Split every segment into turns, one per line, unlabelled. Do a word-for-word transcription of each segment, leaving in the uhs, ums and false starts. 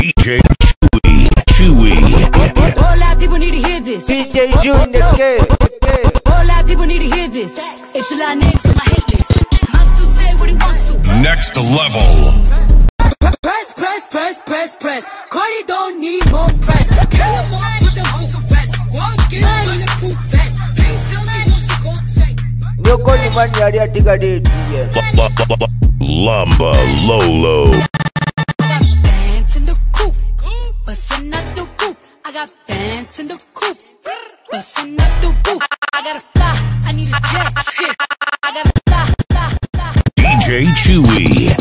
D J Chewy, Chewy.
All lot of people need to hear this.
D J Junior K.
All lot of people need to hear this. It's a lot of niggas on my hit list. Moms still say what he wants to.
Next level.
Press, press, press, press, press. Cardi don't need more press. Kill him all, put them hoes to rest. Walk in, bulletproof vest. Please tell me who she gon' check.
Yo koni man yari atika de tiye.
Lamba Lolo.
I got bands in the coop, bustin' out the roof. I got bands in the coop, bustin' out the roof. I gotta fly, I need a jet, shit. I gotta fly, fly, fly.
D J Chewy.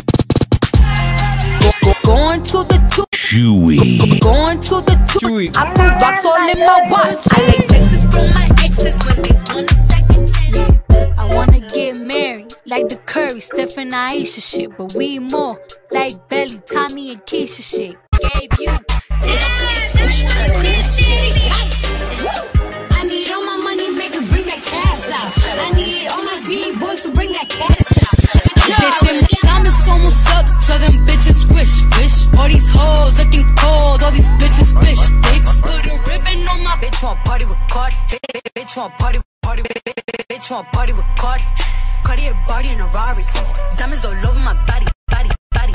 Going to the two,
Chewy.
going to the two. I put rocks all in my watch. I like texts from my exes when they want a second chance. Yeah, I wanna get married, like the Curry, Steph and Aisha shit. But we more like Belly, Tommy and Keisha shit. Gave you T L C, we wanna creep and shit. I need all my money makers, bring that cash out. I need all my D boys to bring that cash out. They say diamonds almost up, so them bitches wish, wish. All these hoes looking cold, all these bitches fish sticks. Put a ribbon on my bitch, want party with Cardi. Bitch want party, party, bitch want party with Cardi. Cartier body in a Rari, diamonds all over my body, body, body.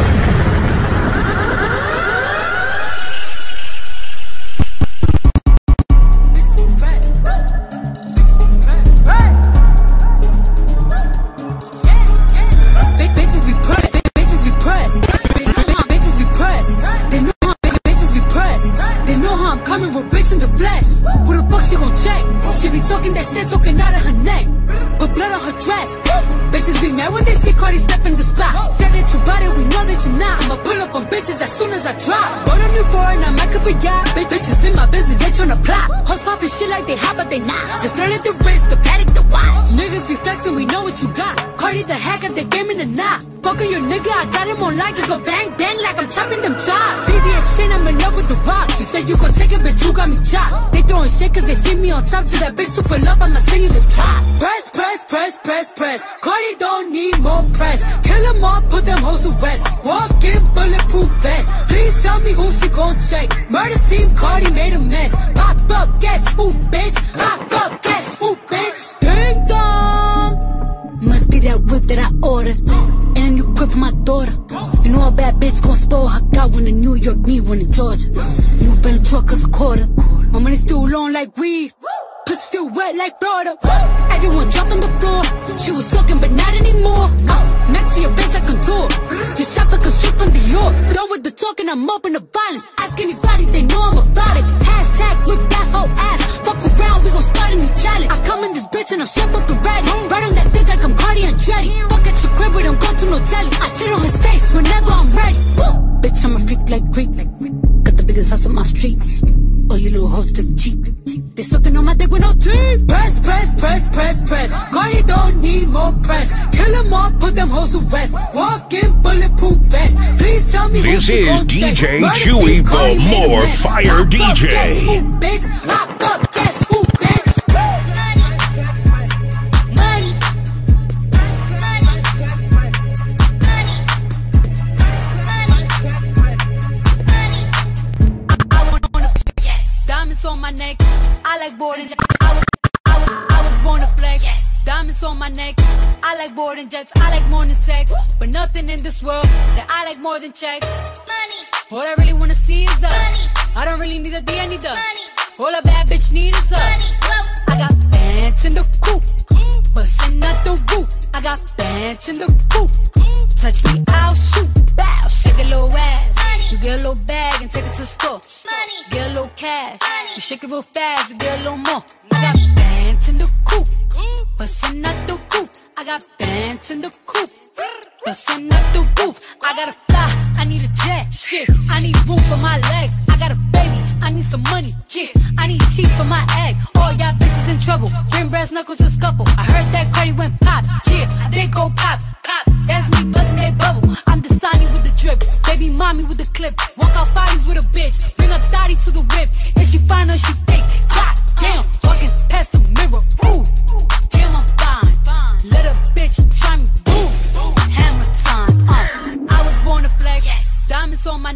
Coming with bitch in the flesh. Who the fuck she gon' check? She be talking that shit, talking out of her neck. But blood on her dress. Bitches be mad when they see Cardi step in the spot. Said that you bought it, we know that you're not. I'ma pull up on bitches as soon as I drop. Bought a new foreign, I'm like a yacht. Bitches in my business, they tryna plot. Hoes poppin' shit like they hot, but they not. Just learn at the wrist, the paddock, the watch. Niggas be flexing, we know what you got. Cardi the hack at the game in the knot. Fucking your nigga, I got him on lock. Just go bang, bang like I'm chopping them chops. V V S shit, I'm in love with the rocks. You said you gon' take it, bitch, you got me chopped. They throwing shit cause they see me on top. To that bitch super love, I'ma send you the drop. Press, press, press, press, press. Cardi don't need more press. Kill them all, put them hoes to rest. Walk in, bulletproof vest. Please tell me who she gon' check. Murder scene, Cardi made a mess. Pop up, guess who, bitch? Pop up, guess who, bitch? Ding dong. Must be that whip that I ordered. And a new crib for my daughter. You know a bad bitch gon' spoil her. Got one in New York, me one in Georgia. New Bentley truck cause a quarter. My money still long like weed. Pussy still wet like Florida. Everyone dropping the floor. She was talking but not anymore. uh, Next to your base I contour. This chopper can shoot from the York. Done with the talking, I'm open to violence. Ask anybody, they know I'm about it. Hashtag whip that whole ass. Fuck around, we gon' start a new challenge. I come in this bitch and I'm strapped up and ready. Right on that dick like I'm Cardi and Dreddy. Fuck at your crib, we don't go to no telly. I sit on his face whenever I'm ready. Woo! Bitch, I'm a freak like Greek, like Greek. Got the biggest house on my street. Oh, you little hoes look cheap. They sucking on my dick with no teeth. Press, press, press, press, press. Cardi don't need more press. Kill them all, put them hoes to rest. Walk in, bulletproof vest. Please tell me
This
who she
is
gon'
D
check.
J
Murder
Chewy
scene,
for
Cardi made a
more
mess.
fire
Hop
D
up,
J.
guess who, bitch? Hop up, guess who, bitch? Money. Diamonds on my neck, I like boarding jets. I was, I was, I was born to flex. Yes. Diamonds on my neck, I like boarding jets. I like more than sex, but nothing in this world that I like more than checks. Money. All I really wanna see is the money. I don't really need a D, I need the money. All a bad bitch need is the money. I got bands in the coop, bustin' out the roof. I got bands in the coop. Touch me, I'll shoot. Bow, shake a little ass. You get a little bag and take it to the store. Money. Get a little cash. Money. You shake it real fast, you get a little more. I got bands in the coop, bustin' out the roof. I got bands in the coop, bustin' out the roof. I gotta fly, I need a jet. Shit, I need room for my legs. I got a baby, I need some money. Yeah, I need teeth for my egg. All y'all bitches in trouble. Bring brass knuckles to scuffle. I heard that Cardi went pop. Yeah, they go pop, pop. That's me bustin' that bubble. I'm the Sonny with the drip, baby mommy with the clip. Walk out bodies with a bitch, bring a thotty to the whip. If she fine or she fake, god damn, walking past the mirror. Ooh, damn I'm fine. Let a bitch try me. Boom, hammer time. Uh, I was born to flex. Diamonds on my neck,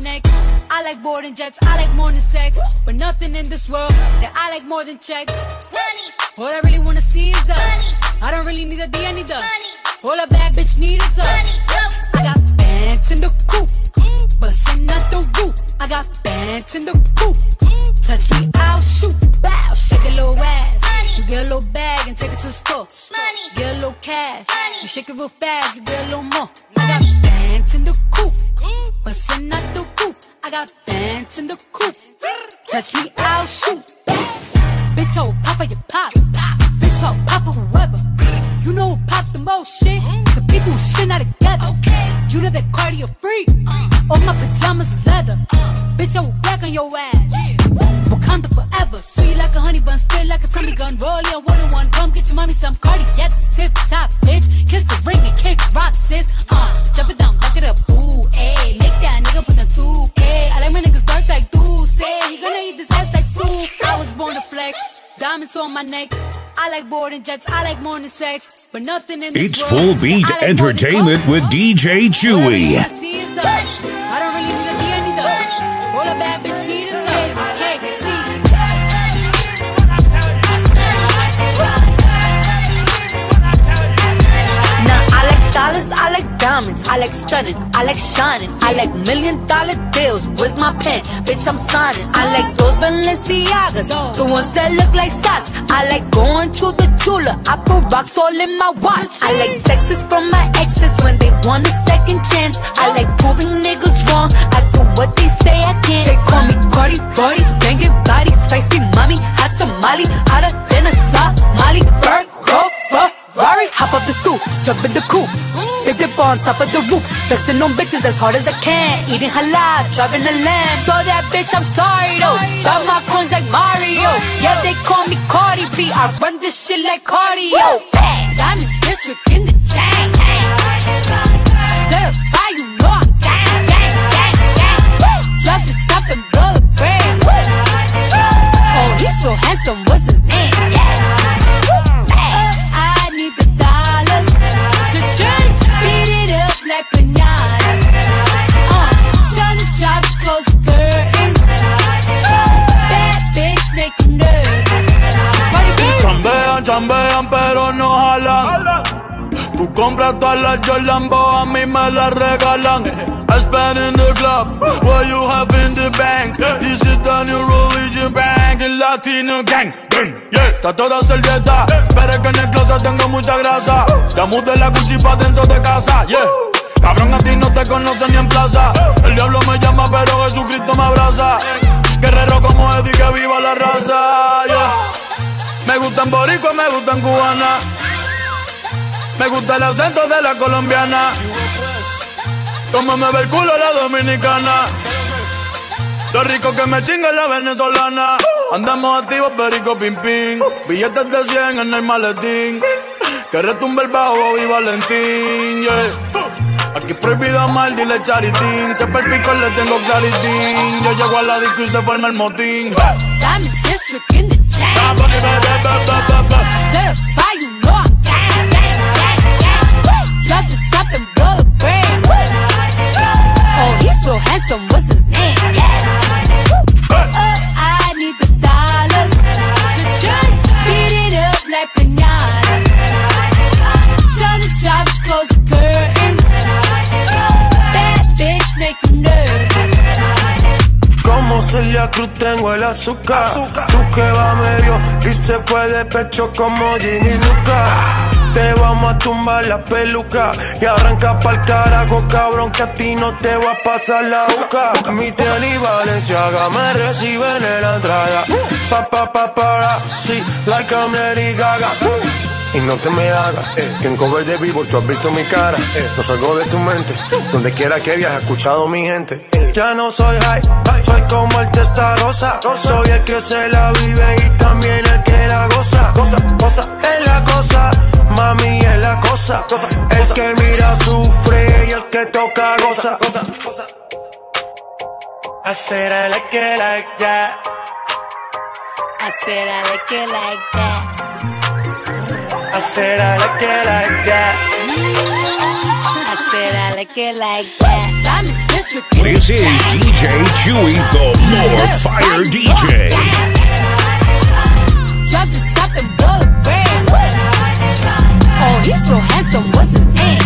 I like boarding jets, I like more than sex, but nothing in this world that I like more than checks. Money. All I really wanna see is the money. I don't really need a D, I need the money. All a bad bitch need is the money. I got bands in the coop, bustin' out the roof. I got bands in the coop. Touch me, I'll shoot. Bow, shake a little ass. Money. You get a little bag and take it to the store. Money. Get a little cash. Money. You shake it real fast, you get a little more. Money. I got bands in the coop, bustin' out the roof. I got bands in the coop. Touch me, I'll shoot. Bitch, oh, papa, you pop. Bitch, oh, papa, whoever. You know who pop the most shit? The people who shit not together. You know that cardio freak. All my pajamas is leather. Bitch, I will black on your ass. Wakanda forever. Sweet like a honey bun, spit like a tummy gun. Rolling on one on one. Come get your mommy some cardiac. Tip top, bitch. Kiss the ring and kick rock, sis. Uh, jump it down, back it up. Ooh, ayy. Make that nigga put the two K. I like my niggas dark like do say. He gonna eat this ass like soup. I was born to flex. Diamonds on my neck. I like boarding jets. I like more than sex, but nothing in this
It's
world.
Full Beat
I like
Entertainment with D J Chewy.
I see is the money. I don't really need a D, I need the money. All a bad bitch need is the K C. Now I like dollars, I like diamonds, I like stunning, I like shining, I like million dollar deals. Where's my pen? Bitch, I'm signing. I like those Balenciagas, the ones that look like socks. I like going to the Tula, I put rocks all in my watch. I like texts from my exes when they want a second chance. I like proving niggas wrong, I do what they say I can't. They call me Cardi, Cardi, banging body, spicy mommy, hot tamale, hotter than a Somali. Virgo, Ferrari, hop up the stoop, jump in the coupe. Big dip on top of the roof, flexing on bitches as hard as I can. Eating halal, driving a lamb. So that bitch, I'm sorry though. Got my coins like Mario. Yeah, they call me Cardi B. I run this shit like cardio. I'm in district in the chain. Certified, you know I'm gang, gang, gang, gang. Drop the top and blow the brand. Oh, he's so handsome, what's his name? I need the dollars to change. Beat it up like pinata. Uh, tell the job to close the curtains. That bitch make you nervous.
Chambean, chambean, pero no jalan. Tú compras todas las Jolambo, a mí me las regalan. I spend in the club, what you have in the bank. This is the new religion bank, el Latino gang. Yeah, está toda servieta, pero es que en el closet tengo mucha grasa. Ya mudé la Gucci pa' dentro de casa, yeah. Cabrón, a ti no te conocen ni en plaza. El diablo me llama, pero Jesucristo me abraza. Guerrero como Eddie, que viva la raza, yeah. Me gustan boricua, me gustan cubana. Me gusta el acento de la colombiana. Como me ve el culo la dominicana. Lo rico que me chinga la venezolana. Andamos activos, perico, pim, pim. Billetes de cien en el maletín. Que retumbe el bajo y Valentín, yeah. Aquí prohibido amar, dile charitín. Que per pico le tengo claritín. Yo llego a la disco y se forma el motín.
Diamond District in the chain. Certified, you know I'm gang, gang, gang, gang. Drop the top and blow the brand. Oh, he's so handsome, what's his name? Uh, I need the dollars to just beat it up like pinata. Tell the job to close the curtains. That bitch make you nervous.
Como Celia Cruz tengo el azúcar, azúcar. Tú que va medio y se fue de pecho como Ginny Luca. Te vamos a tumbar la peluca y arranca pa'l carajo, cabrón, que a ti no te va a pasar la boca. Mi tenis y Valenciaga me reciben en la entrada. Pa, pa, pa, para, sí, like I'm Lady Gaga. Y no te me hagas, eh, que en cover de Billboard tú has visto mi cara, eh, no salgo de tu mente, donde quiera que viajes, escuchado mi gente, eh. Ya no soy high, high, soy como el Testarossa, soy el que se la vive y también el que la goza, goza, goza, es la cosa, mami es la cosa, cosa, el cosa. Que mira sufre y el que toca goza, goza, goza. I said I like it like that.
I said I like it like that.
I said I like it like that.
I said I like like it like that. I'm in district.
This is D J Chewy, the more fire D J.
Drop the top and blow it brand. Oh, he's so handsome, what's his name?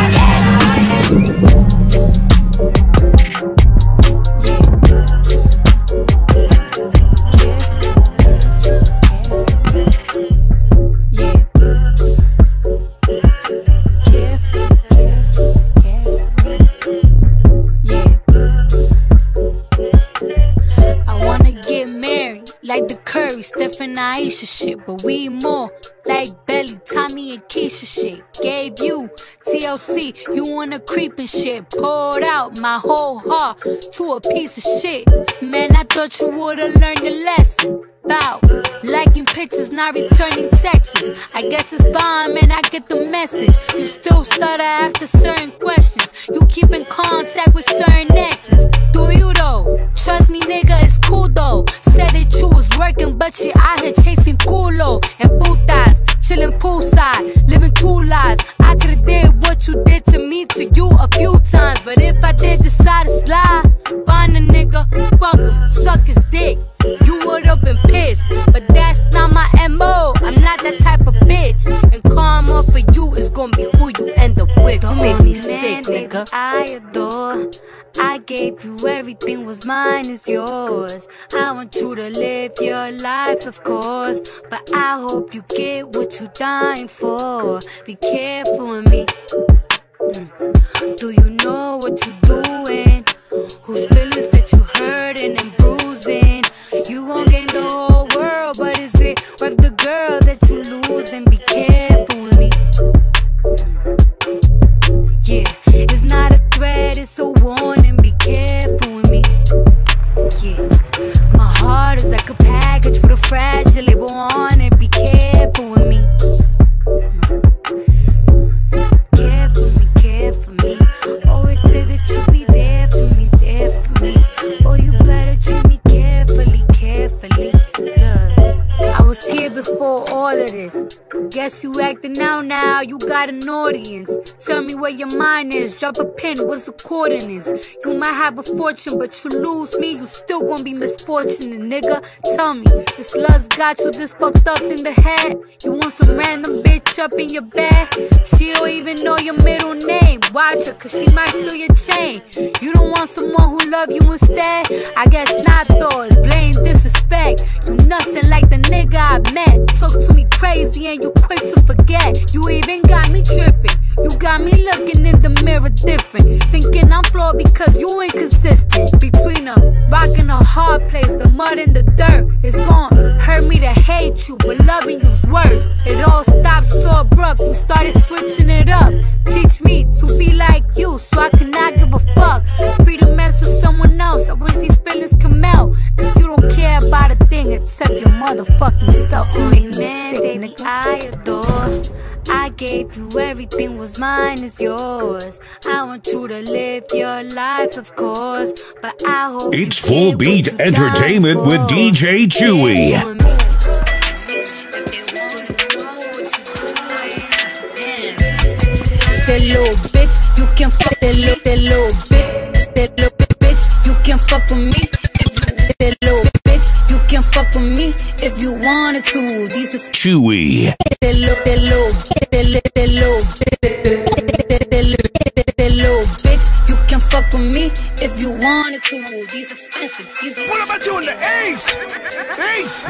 Like the Curry, Steph and Aisha shit, but we more like Belly, Tommy and Keisha shit. Gave you T L C, you wanna creep and shit. Poured out my whole heart to a piece of shit. Man, I thought you would've learned the lesson about liking pictures, not returning texts. I guess it's fine, man, I get the message. You still stutter after certain questions. You keep in contact with certain exes. Do you though? Trust me, nigga, it's cool though. Said that you was working, but you out here chasing culo and putas, chilling poolside, living two lives. I could've did what you did to me, to you a few times, but if I did decide to slide, find a nigga, fuck him, suck his dick. You would've been pissed, but that's not my M O. I'm not that type of bitch, and karma for you is gonna be who you end up with. Don't make me sick, nigga.
I adore. I gave you everything, was mine is yours. I want you to live your life, of course, but I hope you get what you're dying for. Be careful with me. Mm. Do you know what you're doing? Whose feelings that you hurting and bruising? You gon' gain the whole world, but is it worth the girl that you losing? Be careful with me. Mm. Yeah, it's not a threat, it's a warning. Be careful with me. Yeah, my heart is like a package with a fragile label on it. Be careful with me. Mm. Care for me, care for me. Always say that you be there for me, there for me. Oh, you better treat me carefully, carefully. Look, I was here before all of this. Guess you acting out now, you got an audience. Tell me where your mind is, drop a pin, what's the coordinates? You might have a fortune, but you lose me, you still gonna be misfortunate, nigga. Tell me, this lust got you this fucked up in the head? You want some random bitch up in your bed? She don't even know your middle name. Watch her, cause she might steal your chain. You don't want someone who love you instead? I guess not though, it's blame, disrespect. You nothing like the nigga I met. Talk to me crazy and you quick to forget. You even got me tripping. You got me looking in the mirror different, thinking I'm flawed because you inconsistent. Between a rock and a hard place, the mud and the dirt, it's gon' hurt me to hate you, but loving you's worse. It all stopped so abrupt, you started switching it up. Teach me to be like you, so I cannot give a fuck. Free to mess with someone else, I wish these feelings can melt. Cause you don't care about a thing except your motherfucking self. You make me sick, nigga. I adore. I gave you everything, was mine is yours. I want you to live your life, of course, but I hope
it's Full Beat Entertainment with D J Chewy.
That little bitch, you can fuck that little, that little bitch, that little bitch, you can fuck with me. That little bitch, you can fuck with me if you wanted to. These is
Chewy.
That little, that little, that little, that little, that little bitch, you can fuck with me if you wanted to. These expensive, these.
What am I doing? The ace, ace.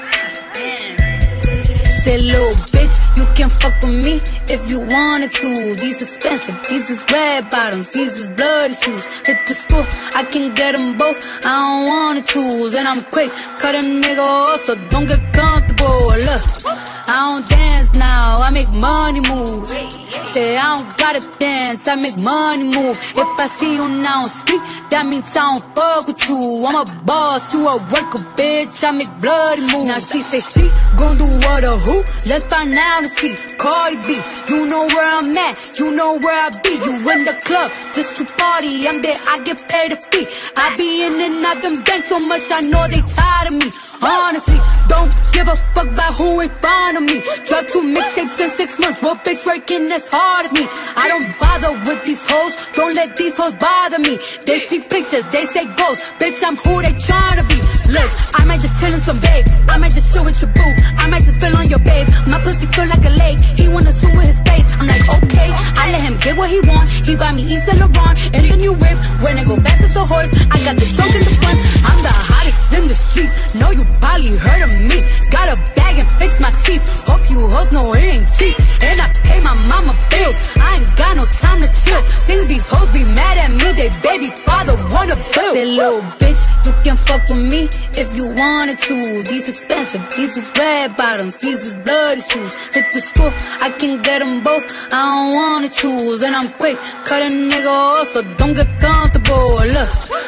That little bitch, you can fuck with me if you wanted to. These expensive, these is red bottoms, these is bloody shoes. Hit the store, I can get them both, I don't want to choose. And I'm quick, cut a nigga off, so don't get comfortable. Look, I don't dance now, I make money move. Say I don't gotta dance, I make money move. If I see you now speak, that means I don't fuck with you. I'm a boss, you a worker, bitch, I make bloody moves. Now she say she gon' do what or who? Let's find out and see. Cardi B, you know where I'm at, you know where I be. You in the club, just to party, I'm there, I get paid a fee. I be in and out them banks so much, I know they tired of me. Honestly, don't give a fuck about who in front of me. Drop two mixtapes in six months, what bitch working at as hard as me. I don't bother with these hoes, don't let these hoes bother me. They see pictures, they say ghosts, bitch, I'm who they tryna be. Look, I might just chill in some babe, I might just chill with your boo, I might just spill on your babe. My pussy feel like a lake, he wanna swim with his face. I'm like, okay, I let him get what he want. He buy me East and Laurent and the new whip. When I go back as a horse, I got the trunk in the front. I'm the hottest in the street, know you probably heard of me. Got a bag and fix my teeth, hope you hoes know it ain't cheap. And I pay my mama bills, I ain't got no time to chill. Think these hoes be mad at me, they baby father wanna build. That little bitch, you can fuck with me if you wanted to. These expensive, these is red bottoms, these is bloody shoes. Hit the school, I can get them both, I don't wanna choose. And I'm quick, cut a nigga off, so don't get comfortable. Look,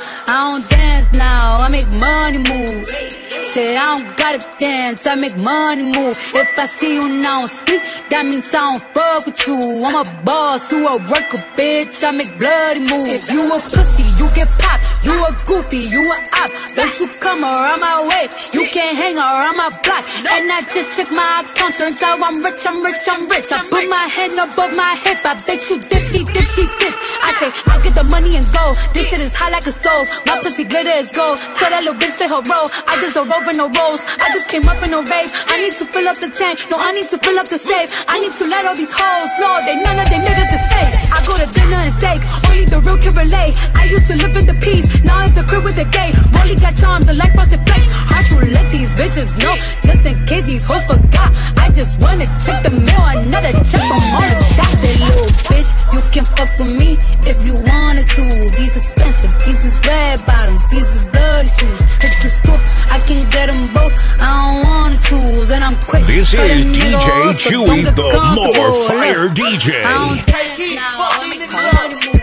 I don't dance now, I make money move. Say I don't gotta dance, I make money move. If I see you now speak, that means I don't fuck with you. I'm a boss, you a worker, bitch, I make bloody moves. If you a pussy, you get popped. You a goofy, you a op. Don't you come around my way, you can't hang around my block. And I just check my account, turns out I'm rich, I'm rich, I'm rich. I put my hand above my hip, I bet you dip, he dip, she dip. I say, I get the money and go, this shit is hot like a stove. My pussy glitter is gold, tell that little bitch play her role. I just don't rope in no rolls, I just came up in a rave. I need to fill up the tank, no I need to fill up the safe. I need to let all these hoes know they none of them niggas is safe. I go to dinner and steak, only the real can relate. I used to live in the peace, now it's the crib with the gay. Rolly got charms, the life frosted flakes. Hard to let these bitches know, just in case these hoes forgot. I just wanna check the mail, another check from all the shots. That little bitch, you can fuck with me if you wanted to. These expensive, these is red bottoms, these is bloody shoes. Hit the store, I can get them both, I don't wanna choose. And I'm quick.
This
cut a
is D
nigga
J
off, so
Chewy,
don't get
the
comfortable.
more fire
Look,
D J.
I don't dance now, I make money move.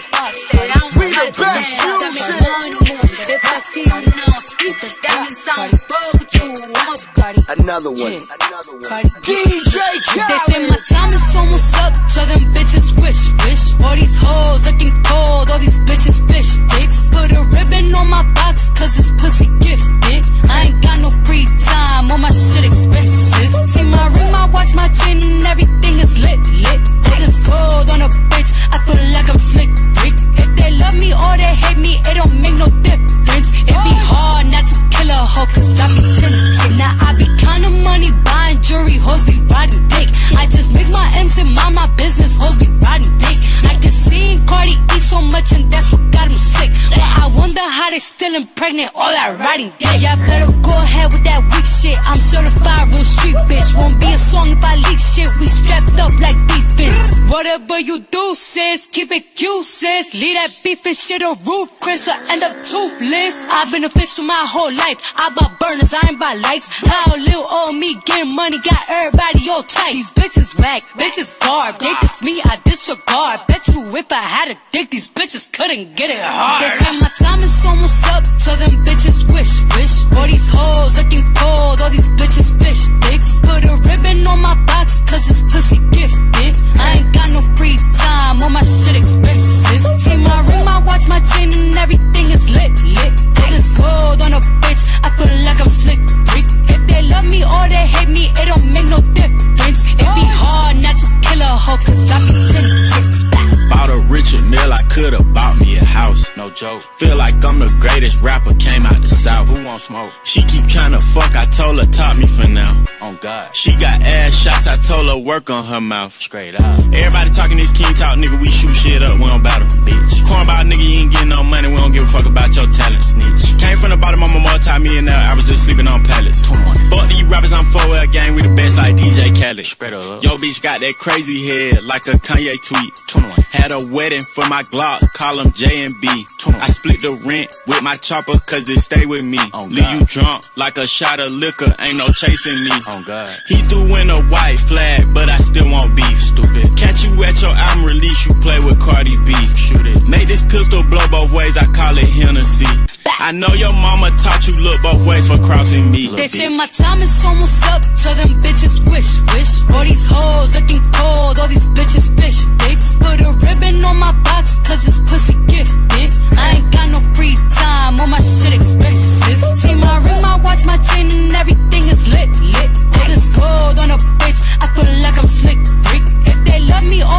Say I don't
We the
gotta
best
dance, I make
music.
money move. If I see you now speak, that means I don't fuck with you. I'm a
Another one. Another one. D J Khaled.
They say my time is almost up, so them bitches wish, wish. All these hoes looking cold, all these bitches fish dicks. Put a ribbon on my box, cause it's pussy gifted. I ain't got no free time, all my shit expensive. See my ring, my watch, my chain, and everything is lit, lit. Niggas cold on a bitch, I feel like I'm slick, Rick. If they love me or they hate me, it don't make no difference. It be hard not to kill a hoe, cause I be tempted. Now I be kinda money buying jewelry, hoes be riding dick. I just make my ends and mind my business, hoes be riding dick. I can see Cardi eat so much and that's what got him sick. But I wonder how they still impregnate all that riding dick. Y'all better go ahead with that weak shit, I'm certified real street bitch. Won't be a song if I leak shit, we strapped up like defense. Whatever you do sis, keep it cute sis. Leave that beef and shit on roof, Chris will end up toothless. I've been official my whole life, I bought burners, I ain't buy lights. How little old me getting money got everybody all tight. These bitches whack, bitches garb, they diss me, I disregard. Bet you if I had a dick, these bitches couldn't get it hard. They say my time is almost up, so them bitches wish, wish. All these hoes looking cold, all these bitches fish dicks. Put a ribbon on my box, cause it's pussy gifted. I ain't got no free time, all my shit expensive. See my ring, my watch, my chain, and everything is lit, lit. Niggas cold on a bitch, I feel like I'm slick, Rick. If they love me or they hate me, it don't make no difference. It be hard not to kill a hoe, cause I be tempted.
Bought a Richard Mill, I could've bought me a house. No joke. Feel like I'm the greatest rapper, came out the south. Who want smoke? She keep tryna fuck, I told her top me for now. On God. She got ass shots, I told her work on her mouth. Straight up. Everybody talking this king talk, nigga, we shoot shit up, we don't battle, bitch. Cornball nigga, you ain't getting no money, we don't give a fuck about your talent, snitch. Came from the bottom, I'm a multi-millionaire, I was just sleeping on pallets. Fuck these rappers, I'm four L gang, we the best like D J Khaled. Straight up. Yo bitch got that crazy head, like a Kanye tweet. twenty-one. Had a wedding for my Glocks, call them J and B. I split the rent with my chopper, cause it stay with me. Oh, leave you drunk like a shot of liquor, ain't no chasing me. Oh, God. He threw in a white flag, but I still want beef. Stupid. Catch you at your album release, you play with Cardi B. Shoot it. Make this pistol blow both ways, I call it Hennessy. I know your mama taught you look both ways for crossing me.
They say my time is almost up, so them bitches wish, wish. All these hoes looking cold, all these bitches fish dicks. Put a ribbon on my box, cause it's pussy gifted. I ain't got no free time, all my shit expensive. See my ring, my watch, my chain, and everything is lit, lit. Niggas cold on a bitch, I feel like I'm slick, Rick. If they love me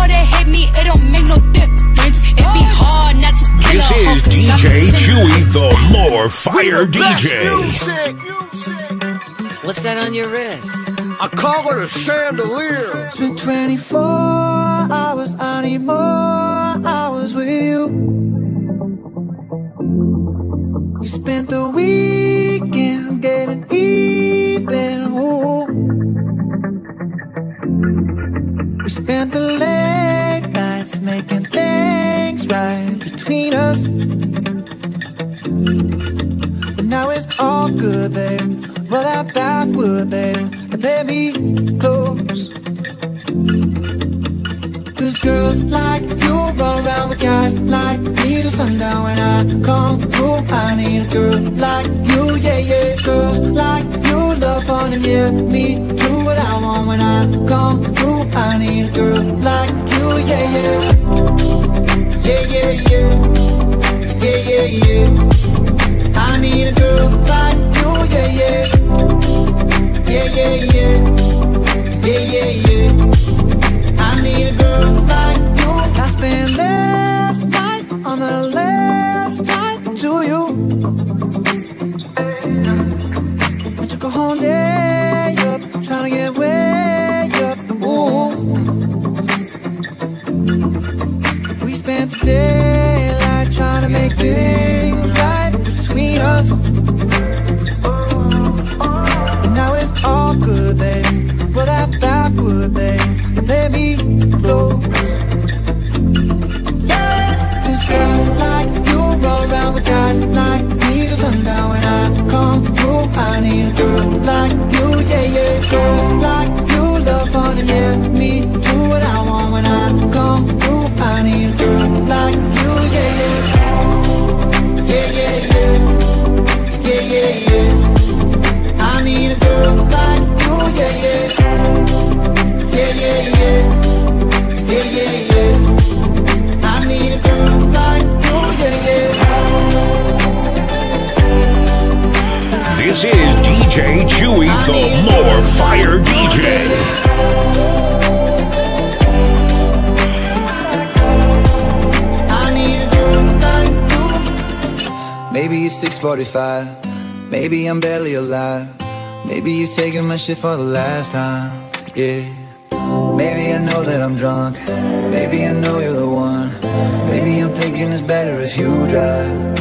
Fire D J.
What's that on your wrist?
I call it a chandelier.
It's been twenty-four hours, I need more hours with you. We spent the weekend getting even. Ooh. We spent the late nights making things right between us. But now it's all good, babe. Roll that backward, babe, and play me close. Cause girls like you run around with guys like me till sundown. When I come through, I need a girl like you, yeah, yeah. Girls like you love fun and yeah, me do what I want. When I come through, I need a girl like you, yeah, yeah. Yeah, yeah, yeah. Yeah, yeah, yeah. I need a girl like you, yeah, yeah. Yeah, yeah, yeah. Yeah, yeah, yeah. I need a girl like you. I spent last night on the last flight to you. I took a whole day up, trying to get way up. Ooh. We spent the daylight trying to make things right between us. But now it's all good, babe. Roll that backward, babe, and let me go. Yeah, cause girls like you roll around with guys like me till sundown. When I come through, I need a girl like you, yeah, yeah. Girls like you love fun and yeah, me do what I want. When I come through, I need a girl like you, yeah, yeah. Yeah, yeah, yeah. Yeah, yeah, yeah. I need a girl like you, yeah, yeah. Yeah, yeah, yeah. Yeah, yeah, yeah. I need a girl like you, yeah, yeah.
This is D J Chewy, the More Fire D J.
I need a girl like you. Maybe it's six forty-five. Maybe I'm barely alive. Maybe you're taking my shit for the last time. Yeah. Maybe I know that I'm drunk. Maybe I know you're the one. Maybe I'm thinking it's better if you drive.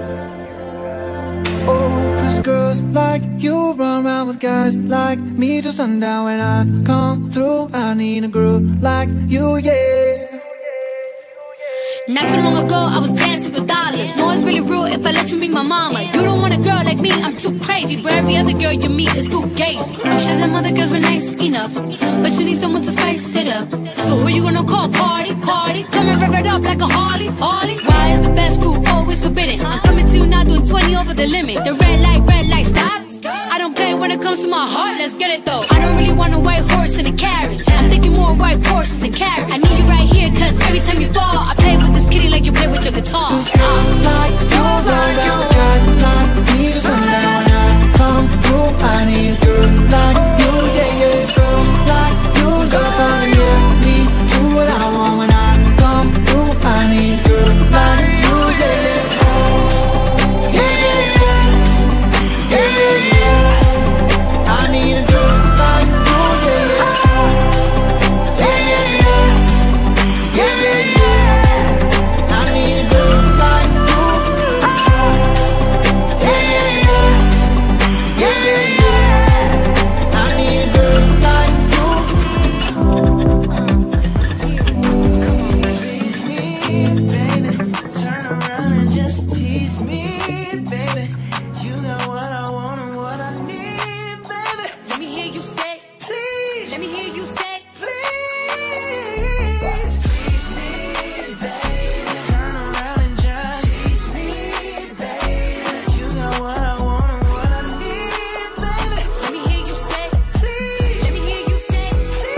Oh, cause girls like you run around with guys like me till sundown. When I come through, I need a girl like you, yeah.
Not too long ago, I was dancing for dollars. No, it's really real if I let you be my mama. You don't want a girl like me, I'm too crazy. But every other girl you meet is too gazy. I'm sure them other girls were nice enough, but you need someone to spice it up. So who you gonna call? Cardi, Cardi. Come and rev it up like a Harley, Harley. Why is the best food always forbidden? I'm coming to you now doing twenty over the limit. The red light, red light, stop. I don't play when it comes to my heart, let's get it though. I don't really want a white horse in a carriage. I'm thinking more white horses and carriage. I need you right here, cause every time you fall, I play with this kitty like you play with your guitar.
Cause girls like you run around with guys like me till sundown. When I come through, I need a girl like you, yeah, yeah. Girls like you love fun and yeah, me do what I want. When I come through, I need a girl like you, yeah, yeah. Yeah, yeah, yeah. Yeah, yeah, yeah. I need a girl like you, yeah, yeah. Yeah, yeah, yeah. Yeah, yeah, yeah. I need a girl like you. Yeah, yeah, yeah. Yeah, yeah, yeah. I need a girl like you.
Tease me, baby. Turn around and just tease me, baby. You got what I want and what I need, baby.
Let me hear you say,
Please,
let me hear you say.
please. Tease me, baby. Turn around and just tease me, baby. You got what I want and what I need, baby.
Let me hear you say,
Please,
let me hear you say.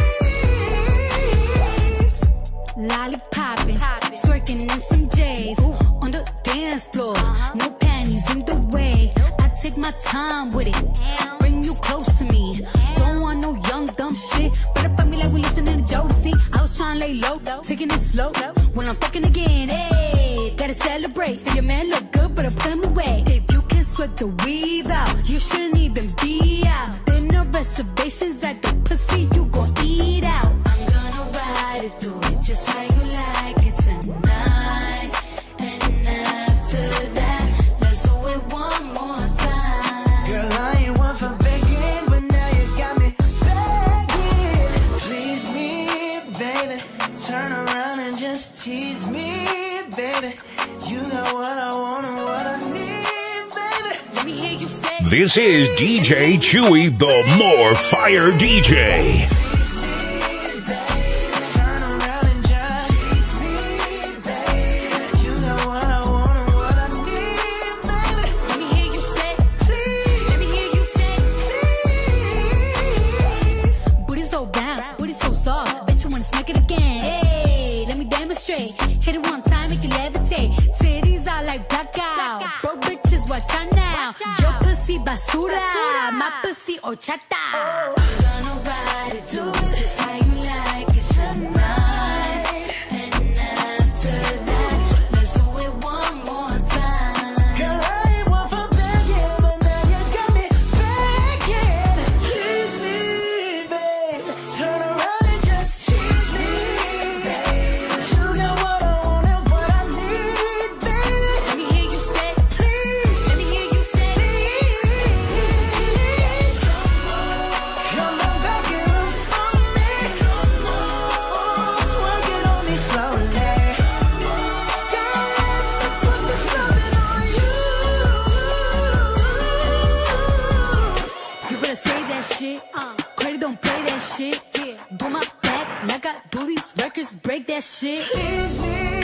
please.
Lollipopping, twerking in some J's on the dance floor. No panties in the way. I take my time with it. Bring you close to me. Don't want no young dumb shit. Better fuck me like we listening to Jodeci. I was trying to lay low, taking it slow. When I'm fucking again, hey, gotta celebrate. Your man look good, but I put him away. If you can sweat the weave out. You shouldn't even be out. There no reservations at the pussy, you gon' eat out. I'm gonna ride it, do it just how you like it tonight. And after that, let's do it one more time.
Girl, I ain't one for begging, but now you got me begging. Please me, baby. Turn around and just tease me, baby. You got what I want and what I need, baby.
Let me hear you say.
This is D J Chewy, the More Fire D J.
Hit it one time, make it levitate. Titties are like blackout. Broke bitches, watch out now. Your pussy basura, my pussy horchata. I'm gonna ride it, do it just how you like it tonight. And after that, let's do it one more time.
Girl, I ain't one for begging, but now you got me begging. Please me, babe. Turn around and just tease me, babe. You got what I want and what I need, baby.
Let me hear you say, please. Let me hear you say, please.
Come on back and look for me. Twerk it on me slowly. Girl, let me put this loving on you.
You better say that shit. Uh, Credit don't play that shit. Yeah. Do my back, like I do these records, break that shit.
Please me.